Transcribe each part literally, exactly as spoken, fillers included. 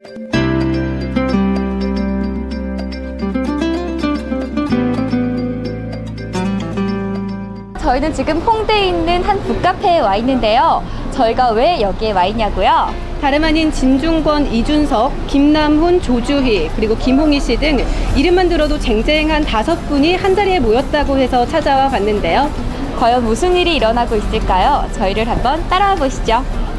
저희는 지금 홍대에 있는 한 북카페에 와 있는데요. 저희가 왜 여기에 와 있냐고요? 다름 아닌 진중권, 이준석, 김남훈, 조주희, 그리고 김홍희 씨 등 이름만 들어도 쟁쟁한 다섯 분이 한자리에 모였다고 해서 찾아와 봤는데요. 과연 무슨 일이 일어나고 있을까요? 저희를 한번 따라와 보시죠.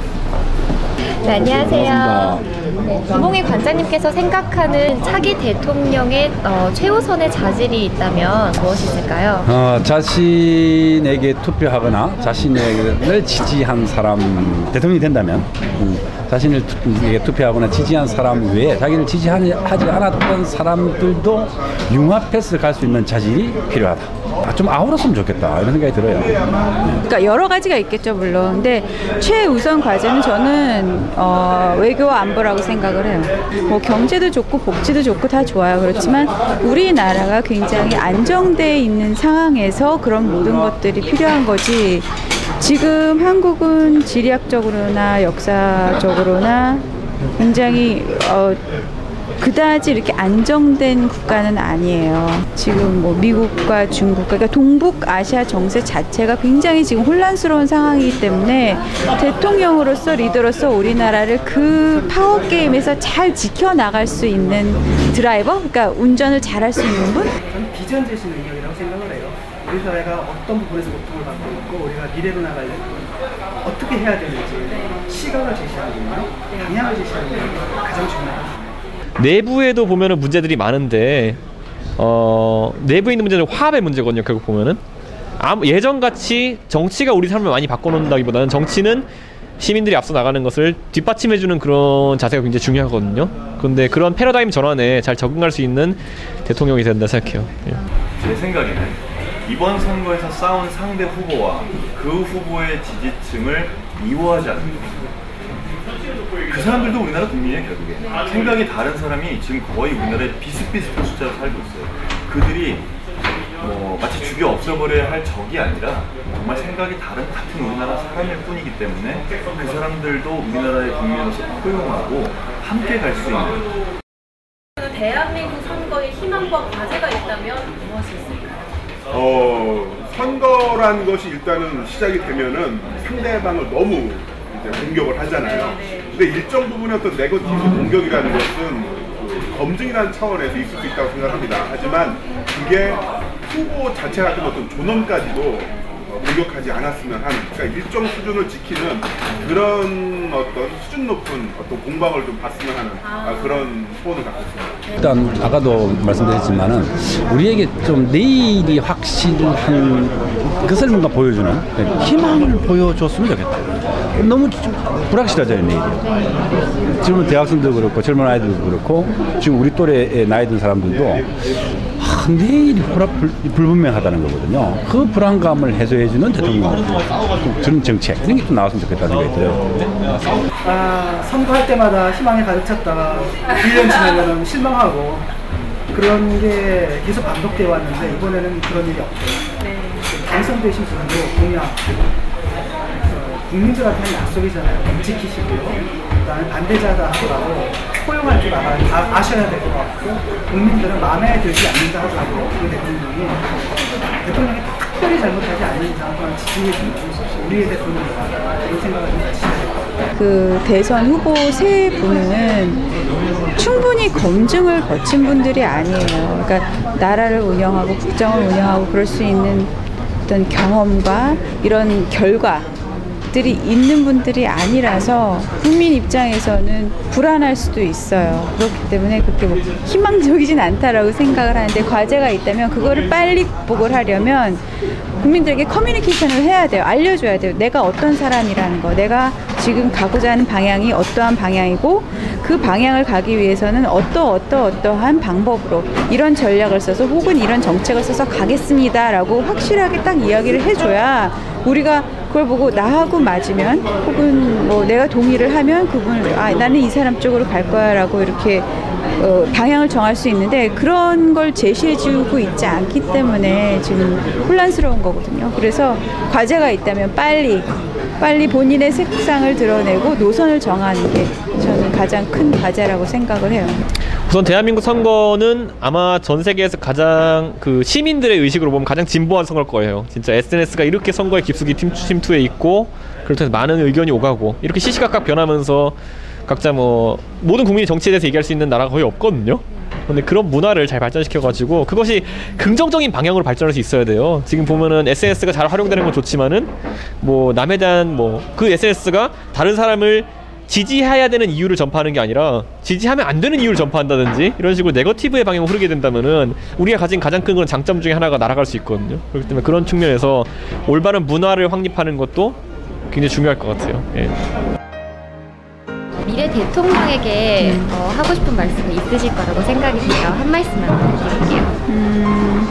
네, 안녕하세요. 네, 김홍희 관장님께서 생각하는 차기 대통령의 어, 최우선의 자질이 있다면 무엇이 있을까요? 어, 자신에게 투표하거나 자신을 지지한 사람, 대통령이 된다면 음, 자신에게 투표하거나 지지한 사람 외에 자기를 지지하지 않았던 사람들도 융합해서 갈 수 있는 자질이 필요하다. 아, 좀 아우렀으면 좋겠다 이런 생각이 들어요. 네. 그러니까 여러 가지가 있겠죠 물론. 근데 최우선 과제는 저는 어, 외교와 안보라고 생각을 해요. 뭐 경제도 좋고 복지도 좋고 다 좋아요. 그렇지만 우리나라가 굉장히 안정돼 있는 상황에서 그런 모든 것들이 필요한 거지. 지금 한국은 지리학적으로나 역사적으로나 굉장히 어, 그다지 이렇게 안정된 국가는 아니에요. 지금 뭐 미국과 중국, 그러니까 동북아시아 정세 자체가 굉장히 지금 혼란스러운 상황이기 때문에 대통령으로서 리더로서 우리나라를 그 파워 게임에서 잘 지켜나갈 수 있는 드라이버, 그러니까 운전을 잘할 수 있는 분? 저는 비전 제시 능력이라고 생각을 해요. 우리 사회가 어떤 부분에서 고통을 받고 있고 우리가 미래로 나가려면 어떻게 해야 되는지 시각을 제시하는 거요, 방향을 제시하는 게 가장 중요합니다. 내부에도 보면은 문제들이 많은데 어, 내부에 있는 문제는 화합의 문제거든요. 결국 보면은 아무, 예전같이 정치가 우리 삶을 많이 바꿔놓는다기보다는 정치는 시민들이 앞서 나가는 것을 뒷받침해주는 그런 자세가 굉장히 중요하거든요. 근데 그런 패러다임 전환에 잘 적응할 수 있는 대통령이 된다 생각해요. 예. 제 생각에는 이번 선거에서 싸운 상대 후보와 그 후보의 지지층을 미워하지 않는 것. 그 사람들도 우리나라 국민이에요. 결국에 생각이 다른 사람이 지금 거의 우리나라에 비슷비슷한 숫자로 살고 있어요. 그들이 뭐 마치 죽여 없애버려야 할 적이 아니라 정말 생각이 다른 같은 우리나라 사람일 뿐이기 때문에 그 사람들도 우리나라의 국민으로서 포용하고 함께 갈 수 있는. 대한민국 선거에 희망과 과제가 있다면 무엇이 있을까요? 어, 선거란 것이 일단은 시작이 되면은 상대방을 너무 공격을 하잖아요. 근데 일정 부분의 어떤 네거티브 공격이라는 것은 그 검증이라는 차원에서 있을 수 있다고 생각합니다. 하지만 그게 후보 자체 같은 어떤 존엄까지도 공격하지 않았으면 하는, 그러니까 일정 수준을 지키는 그런 어떤 수준 높은 어떤 공방을 좀 봤으면 하는 아, 그런 소원을 갖고 있습니다. 일단 아까도 말씀드렸지만은 우리에게 좀 내일이 확실한 것을 뭔가 보여주는 희망을 보여줬으면 좋겠다. 너무 불확실하잖아요, 내일이. 지금 대학생도 그렇고 젊은 아이들도 그렇고 지금 우리 또래의 나이 든 사람들도 아, 내일이 불, 불, 불분명하다는 거거든요. 그 불안감을 해소해주는 대통령, 그런 정책 이런 게 좀 나왔으면 좋겠다는 생각이 들어요. 아, 선거할 때마다 희망이 가득 찼다. 일 년 지나면 실망하고 그런 게 계속 반복되어 왔는데 이번에는 그런 일이 없어요. 네. 당선되신 분도 공약 국민들한테 한 약속이잖아요. 지키시고요. 그다음에 반대자다 하더라도 포용할 줄 알아, 아, 아셔야 될 것 같고 국민들은 마음에 들지 않는다 하더라도 그 대통령이 대통령이 특별히 잘못하지 않는 이상 그런 지지해 주는 우리의 대통령이다 이런 생각을 좀 가지셔야 될 것 같아요. 그 대선 후보 세 분은 충분히 검증을 거친 분들이 아니에요. 그러니까 나라를 운영하고 국정을 운영하고 그럴 수 있는 어떤 경험과 이런 결과 들이 있는 분들이 아니라서 국민 입장에서는 불안할 수도 있어요. 그렇기 때문에 그렇게 뭐 희망적이진 않다라고 생각을 하는데 과제가 있다면 그거를 빨리 극복을 하려면 국민들에게 커뮤니케이션을 해야 돼요. 알려줘야 돼요. 내가 어떤 사람이라는 거, 내가 지금 가고자 하는 방향이 어떠한 방향이고 그 방향을 가기 위해서는 어떠 어떠 어떠한 방법으로 이런 전략을 써서 혹은 이런 정책을 써서 가겠습니다라고 확실하게 딱 이야기를 해줘야 우리가 그걸 보고 나하고 맞으면 혹은 뭐 내가 동의를 하면 그분을 아 나는 이 사람 쪽으로 갈 거야 라고 이렇게 어, 방향을 정할 수 있는데 그런 걸 제시해주고 있지 않기 때문에 지금 혼란스러운 거거든요. 그래서 과제가 있다면 빨리 빨리 본인의 색상을 드러내고 노선을 정하는 게 저는 가장 큰 과제라고 생각을 해요. 우선 대한민국 선거는 아마 전 세계에서 가장 그 시민들의 의식으로 보면 가장 진보한 선거일 거예요. 진짜 에스엔에스가 이렇게 선거에 깊숙이 침투해 있고 그렇다고 많은 의견이 오가고 이렇게 시시각각 변하면서 각자 뭐 모든 국민이 정치에 대해서 얘기할 수 있는 나라가 거의 없거든요. 근데 그런 문화를 잘 발전시켜가지고 그것이 긍정적인 방향으로 발전할 수 있어야 돼요. 지금 보면은 에스엔에스가 잘 활용되는 건 좋지만은 뭐 남에 대한 뭐 그 에스엔에스가 다른 사람을 지지해야 되는 이유를 전파하는 게 아니라 지지하면 안 되는 이유를 전파한다든지 이런 식으로 네거티브의 방향으로 흐르게 된다면은 우리가 가진 가장 큰 그런 장점 중에 하나가 날아갈 수 있거든요. 그렇기 때문에 그런 측면에서 올바른 문화를 확립하는 것도 굉장히 중요할 것 같아요. 예. 미래 대통령에게 어, 하고 싶은 말씀이 있으실 거라고 생각이 돼요. 한 말씀만 부탁드릴게요. 음,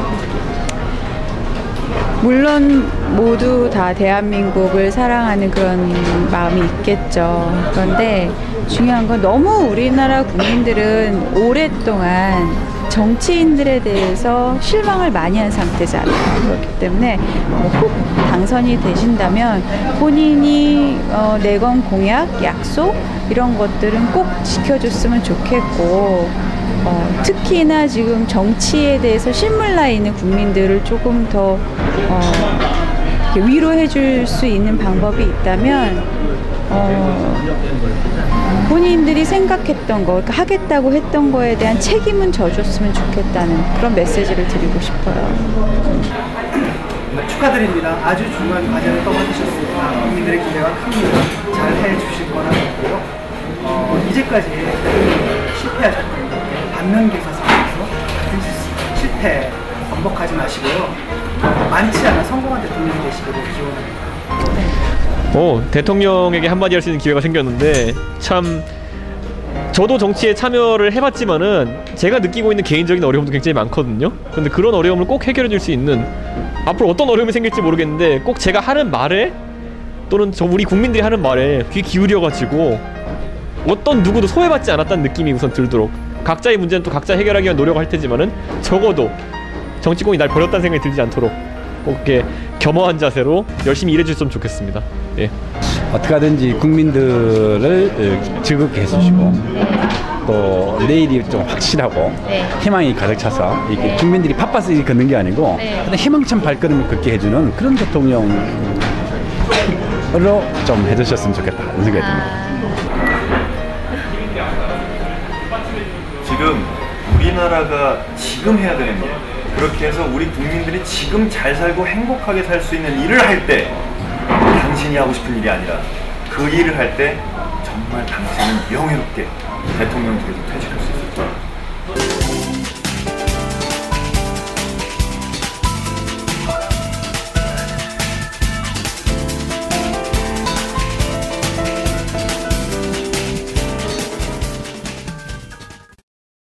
물론 모두 다 대한민국을 사랑하는 그런 마음이 있겠죠. 그런데 중요한 건 너무 우리나라 국민들은 오랫동안 정치인들에 대해서 실망을 많이 한 상태잖아요. 그렇기 때문에 뭐 꼭 당선이 되신다면 본인이 어, 내건 공약, 약속 이런 것들은 꼭 지켜줬으면 좋겠고 어, 특히나 지금 정치에 대해서 실물나 있는 국민들을 조금 더 어, 위로해 줄 수 있는 방법이 있다면 어, 본인들이 생각했던 거, 그러니까 하겠다고 했던 거에 대한 책임은 져줬으면 좋겠다는 그런 메시지를 드리고 싶어요. 네, 축하드립니다. 아주 중요한 과제를 떠맡으셨습니다. 국민들의 기대가 큽니다. 잘 해주실 거라 믿고요. 어, 이제까지 실패하셨던 반면교사 상황에서 같은 실패 반복하지 마시고요. 많지 않은 성공한 대통령이 되시기를 기원합니다. 오, 대통령에게 한마디 할 수 있는 기회가 생겼는데 참 저도 정치에 참여를 해봤지만은 제가 느끼고 있는 개인적인 어려움도 굉장히 많거든요. 근데 그런 어려움을 꼭 해결해 줄 수 있는 앞으로 어떤 어려움이 생길지 모르겠는데 꼭 제가 하는 말에 또는 저 우리 국민들이 하는 말에 귀 기울여가지고 어떤 누구도 소외받지 않았다는 느낌이 우선 들도록 각자의 문제는 또 각자 해결하기 위한 노력을 할 테지만은 적어도 정치권이 날 버렸다는 생각이 들지 않도록 꼭 이렇게 겸허한 자세로 열심히 일해줬으면 좋겠습니다. 예. 어떻게 하든지 국민들을 즐겁게 해주시고 또 내일이 좀 확실하고 네. 희망이 가득 차서 이렇게 네. 국민들이 바빠서 이렇게 걷는 게 아니고 네. 그냥 희망찬 발걸음을 걷게 해주는 그런 대통령으로 좀 해주셨으면 좋겠다 이런 생각이 듭니다. 지금 우리나라가 지금 해야 되는 일, 그렇게 해서 우리 국민들이 지금 잘 살고 행복하게 살 수 있는 일을 할 때 당신이 하고 싶은 일이 아니라 그 일을 할 때 정말 당신은 명예롭게 대통령직에서 퇴직할 수 있을 거예요.